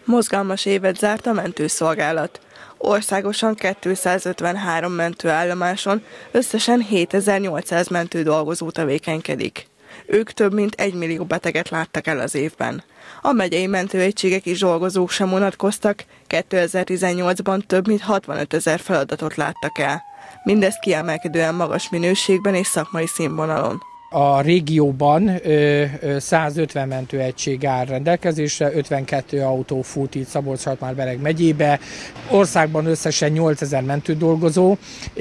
Mozgalmas évet zárt a mentőszolgálat. Országosan 253 mentőállomáson összesen 7800 mentő dolgozó tevékenykedik. Ők több mint 1 millió beteget láttak el az évben. A megyei mentőegységek és dolgozók sem unatkoztak, 2018-ban több mint 65 000 feladatot láttak el. Mindezt kiemelkedően magas minőségben és szakmai színvonalon. A régióban 150 mentőegység áll rendelkezésre, 52 autó fut itt Szabolcs-Szatmár-Bereg megyébe. Országban összesen 8000 mentő dolgozó,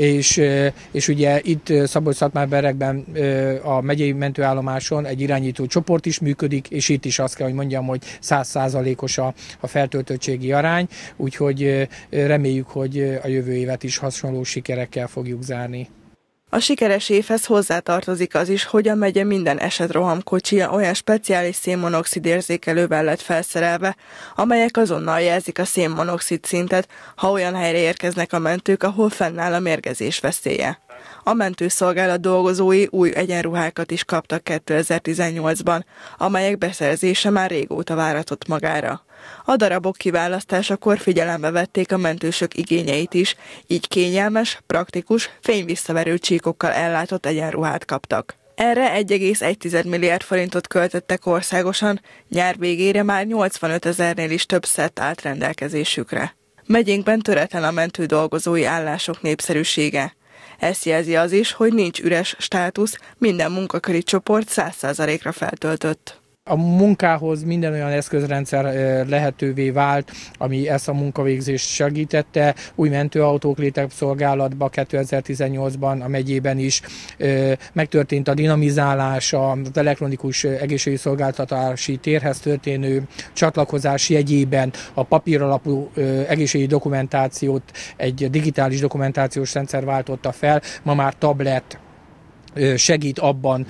és ugye itt Szabolcs-Szatmár-Beregben a megyei mentőállomáson egy irányító csoport is működik, és itt is azt kell, hogy mondjam, hogy 100%-os a feltöltöttségi arány, úgyhogy reméljük, hogy a jövő évet is hasonló sikerekkel fogjuk zárni. A sikeres évhez hozzátartozik az is, hogy a megye minden esetrohamkocsija olyan speciális szénmonoxid érzékelővel lett felszerelve, amelyek azonnal jelzik a szénmonoxid szintet, ha olyan helyre érkeznek a mentők, ahol fennáll a mérgezés veszélye. A mentőszolgálat dolgozói új egyenruhákat is kaptak 2018-ban, amelyek beszerzése már régóta váratott magára. A darabok kiválasztásakor figyelembe vették a mentősök igényeit is, így kényelmes, praktikus, fényvisszaverő csíkokkal ellátott egyenruhát kaptak. Erre 1,1 milliárd forintot költöttek országosan, nyár végére már 85 000-nél is több szett állt rendelkezésükre. Megyénkben töretlen a mentő dolgozói állások népszerűsége. Ezt jelzi az is, hogy nincs üres státusz, minden munkaköri csoport 100%-ra feltöltött. A munkához minden olyan eszközrendszer lehetővé vált, ami ezt a munkavégzést segítette. Új mentőautók léptek szolgálatba 2018-ban a megyében is. Megtörtént a dinamizálás, az elektronikus egészségügyi szolgáltatási térhez történő csatlakozás jegyében a papíralapú egészségügyi dokumentációt egy digitális dokumentációs rendszer váltotta fel, ma már tablet segít abban,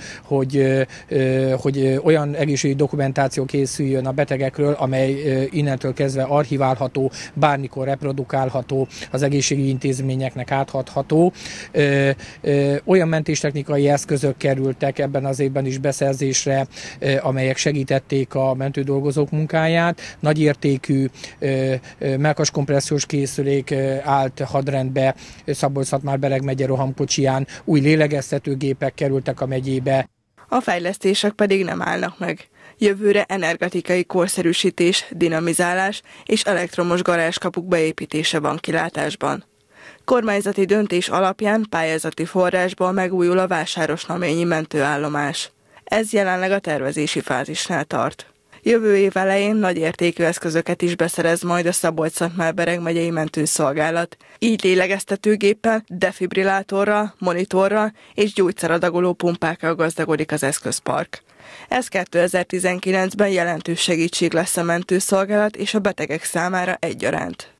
hogy olyan egészségügyi dokumentáció készüljön a betegekről, amely innentől kezdve archiválható, bármikor reprodukálható, az egészségügyi intézményeknek átadható. Olyan mentéstechnikai eszközök kerültek ebben az évben is beszerzésre, amelyek segítették a mentődolgozók munkáját. Nagyértékű mellkaskompressziós készülék állt hadrendbe Szabolcs-Szatmár-Bereg megye rohamkocsiján, új lélegeztetőgépek kerültek a megyébe. A fejlesztések pedig nem állnak meg. Jövőre energetikai korszerűsítés, dinamizálás és elektromos garázskapuk beépítése van kilátásban. Kormányzati döntés alapján pályázati forrásból megújul a Vásárosnaményi mentőállomás. Ez jelenleg a tervezési fázisnál tart. Jövő év elején nagyértékű eszközöket is beszerez majd a Szabolcs-Szatmár-Bereg megyei mentőszolgálat. Így lélegeztetőgéppel, defibrillátorral, monitorral és gyógyszeradagoló pumpákkal gazdagodik az eszközpark. Ez 2019-ben jelentős segítség lesz a mentőszolgálat és a betegek számára egyaránt.